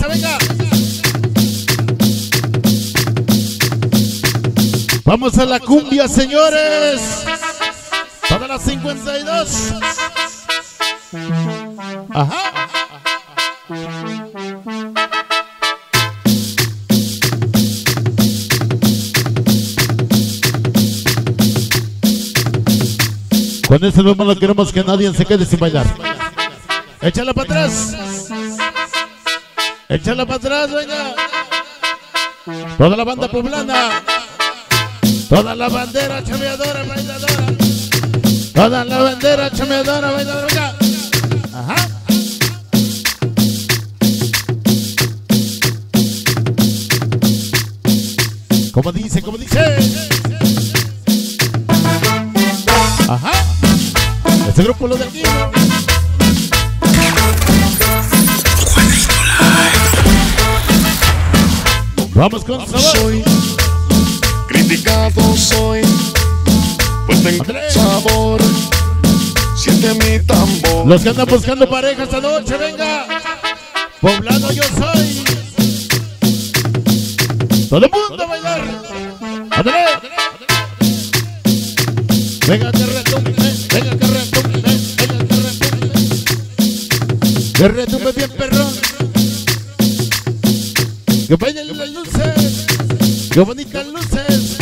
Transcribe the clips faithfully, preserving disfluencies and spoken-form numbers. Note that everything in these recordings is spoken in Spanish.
dice? Venga. Vamos a la cumbia, señores. Para las cincuenta y dos. Ajá. Con este número no queremos que nadie se quede sin bailar. Échala para atrás. Échala para atrás, venga. Toda la banda poblana. Toda la bandera chameadora, bailadora. Toda la bandera chameadora, bailadora, venga. Ajá. Como dice, como dice. Ajá. Este grupo lo del niño. Vamos con sabor. Soy criticado, soy, pues tengo Andrés. sabor. Siente mi tambor. Los que andan buscando pareja esta noche, venga. Poblano yo soy. Todo el mundo a bailar. Andrés. Venga que retumbe, venga que retumbe, venga que retumbe. Que retumbe bien perrón. Que bailen las luces. Qué bonitas luces.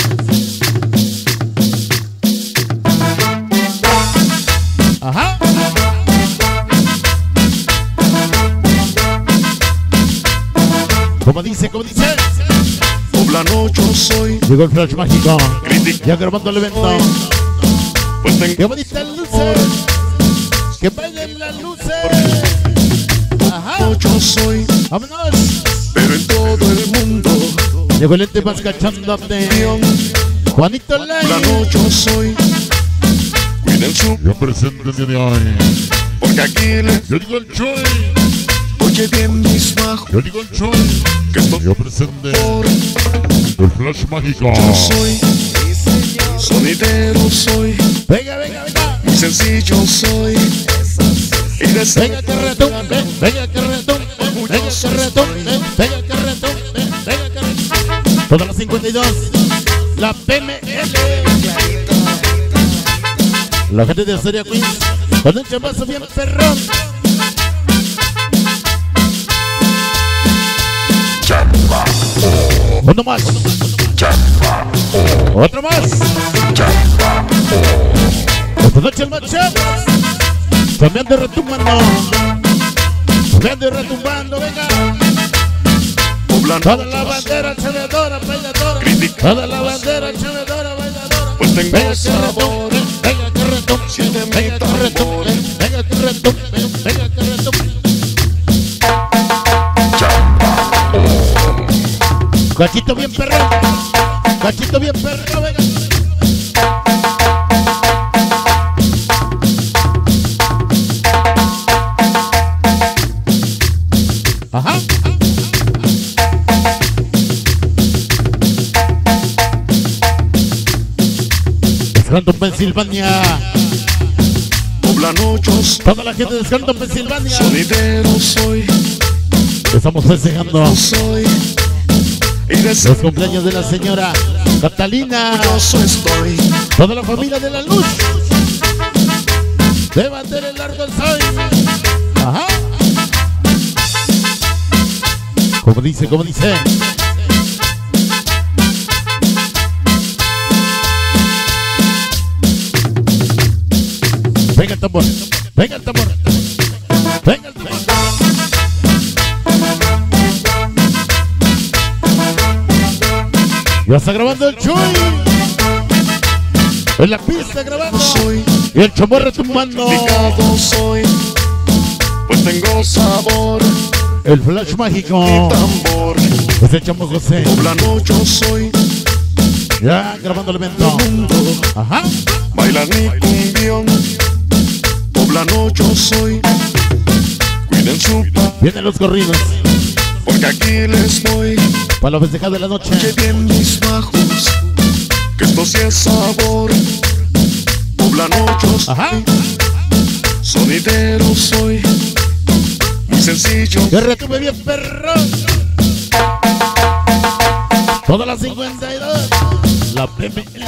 Ajá. Como dice, como dice. Poblano yo soy. Llegó el flash mágico. Critic- Ya grabando el evento. Pues tengo Qué bonitas luces. Que bailen las luces. Ajá. yo soy, Vámonos. pero en todo el mundo. Llegó el ente más cachándote. Juanito Lai. Poblano yo soy. Cuiden su, Yo presento el día de hoy. porque aquí les Yo digo el Choy. oye bien mis bajos. Yo digo el Choy. Que estoy Yo presento por. el flash mágico. Yo soy sonidero, soy Venga, venga, venga. muy sencillo, soy y de Venga que retumbe. Venga que retumbe. Venga que retumbe. Venga que retumbe. Venga que retumbe. Todas las cincuenta y dos. La P M L. La gente de Astoria Queens. Con un chamazo bien perrón. Uno más. Otro más. Esta noche el matchup. Cambiando y retumbando. Cambiando y retumbando, venga. Poblano Toda la bandera chameadora, bailadora. Critica- Toda la bandera chameadora, bailadora. pues tengo Venga que sabor. retumbe, venga que retumbe, Siente mi venga que tambor. retumbe, venga que retumbe, venga que retumbe. Cachito bien perrón, cachito bien perrón, venga. Ajá. Scranton, Pensilvania. Poblano yo soy. Toda la gente de Scranton, Pensilvania. Sonidero soy, Estamos festejando soy y de los cumpleaños de la señora Catalina. orgulloso estoy. Toda la familia de la luz. De bandera el largo soy. Ajá. Como dice, como dice. Venga el tambor. Venga el tambor. Venga el tambor. Ya está grabando el Chuy. En la pista grabando. Soy Y el chombo retumbando. criticado, soy, pues tengo sabor. El flash mágico. Mi tambor. Pues echamos José. Poblano yo soy. Ya grabando el evento. Mundo Ajá. bailan mi cumbión. Poblano yo soy. Cuiden su paz, Vienen los corridos. porque aquí les doy. Para lo festejado de la noche. Oye bien mis bajos, que esto sí es sabor. Poblano yo soy. Ajá. Sonidero soy, muy muy sencillo. Que retumbe bien perro. Todas las cincuenta y dos. La P M L.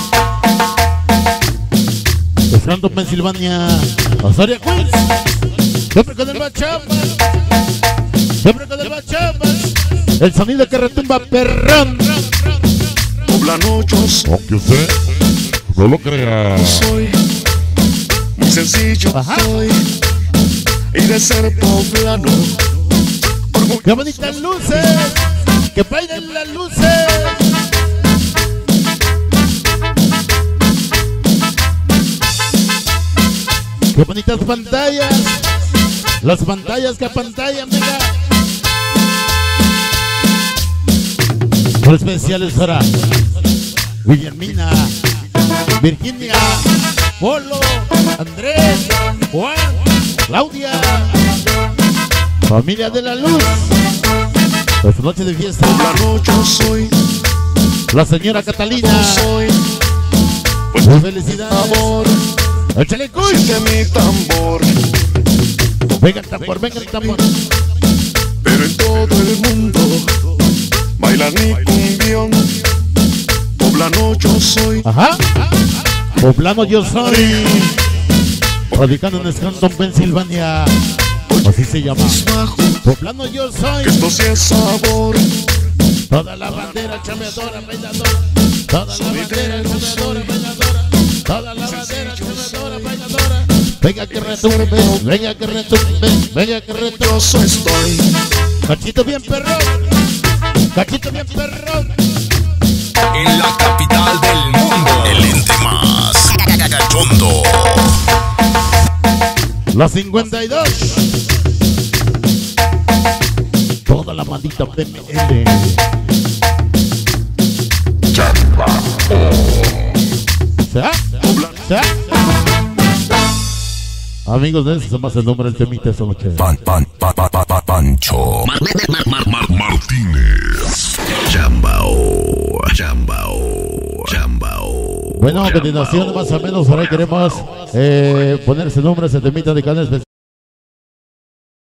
De Franco, Pensilvania. Osoria, Queens. Siempre con el bachapa. Siempre con el bachapa. El sonido que retumba perrón. Poblano yo soy. Aunque usted no lo crea. Soy muy sencillo. Ajá. Soy. Y de ser poblano. ¡Qué bonitas luces! ¡Que bailen las luces! ¡Qué bonitas pantallas! Las pantallas que apantallan, venga. Por especiales para Guillermina, Virginia, Polo, Andrés, Juan, Claudia, familia de la luz. Esta noche de fiesta. Poblano yo soy. La señora Catalina. Yo soy. Muy felicidades. Amor. Échale cuy. Siente mi tambor. Venga el tambor, venga el tambor. Pero en todo el mundo bailan mi cumbión. Poblano yo soy. Ajá. Poblano yo soy. Radicando en Scranton, Pensilvania. Así se llama. Poblano yo soy. Que esto sí es sabor. Toda la bandera chameadora, bailadora. Toda la bandera chameadora, bailadora. Toda la bandera chameadora, bailadora. Venga que retumbe, venga que retumbe, venga que retumbe. Yo soy estoy. Cachito bien perrón. Cachito bien perrón. En la capital del mundo, el ente más cachondo. La cincuenta y dos. Toda la maldita P M L. ¿Se ha? ¿Se ha? Amigos, de eso más el nombre del temita esta noche. Pan, pan, pan, pan, pan, pan, Pancho Mar, Mar, Mar, Mar, Martínez. Chambao, chambao, chambao. Bueno, a continuación, más o menos, por ahí queremos eh, poner ese nombre, ese temita de canal especial.